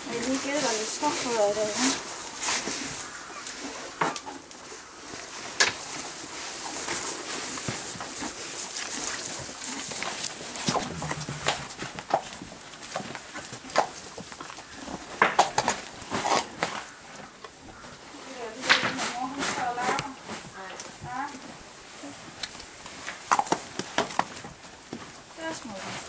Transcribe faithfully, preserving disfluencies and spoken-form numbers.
Jeg lige gætte, hvad lidt stoffoder i dag. Små.